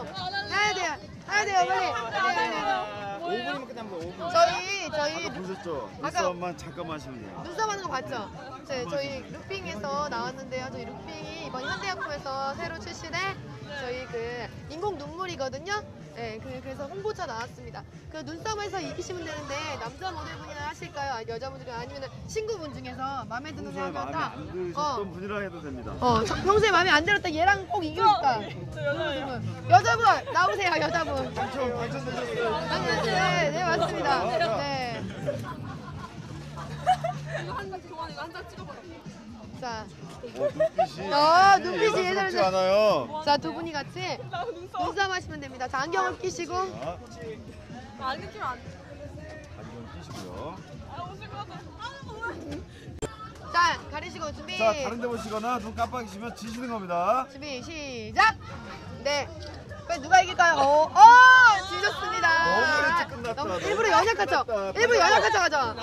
해야 돼요. 빨리. 5분이면 끝납니다. 5분. 저희 보셨죠? 아까 눈썹만 잠깐만 하시면 돼요. 눈썹 하는 거 봤죠? 저희 루핑에서 나왔는데요. 저희 루핑이 이번 현대약품에서 새로 출시된 저희 그 인공 눈물이거든요. 네, 그래서 홍보차 나왔습니다. 그 눈썹에서 이기시면 되는데 남자 모델분이나 하실까요? 여자분들이 아니면 친구분 중에서 마음에 드는 평소에 사람 마음에 안 드셨던 분이랑 해도 됩니다. 평소에 마음에 안 들었다 얘랑 꼭 이기니까. 여자분 나오세요. 여자분. 당첨되셨어요. 네, 맞습니다. 네. 이거 한장 찍어버려. 자, 눈빛이 눈빛이 예사롭지 않아요. 자, 두 분이 같이 눈썹 하시면 됩니다. 자, 안경을 끼시고. 자, 안경 끼면 안 돼. 안경 끼시고요. 오실 것 같아. 자, 가리시고 준비. 자, 다른 데 보시거나 눈 깜빡이시면 지시는 겁니다. 준비 시작. 네. 빨리 누가 이길까요? 지셨습니다. 너무 일찍 끝났다. 일부러 너무 연약하죠? 끝났다. 일부러 연약하죠?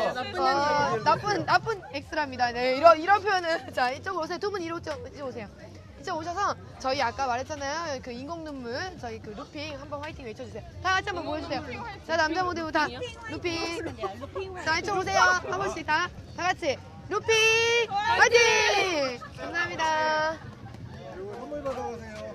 나쁜 X랍니다. 네, 이런 표현은. 자, 이쪽으로 오세요. 두 분 이쪽 오세요. 이쪽 오셔서 저희 아까 말했잖아요. 그 인공 눈물, 저희 그 루핑 한번 화이팅 외쳐주세요. 다 같이 한번 보여주세요. 자, 남자 모델부 다 루핑. 자, 이쪽 오세요. 한 번씩 다 같이 루핑 화이팅! 감사합니다. 그리고 선물 받아가세요.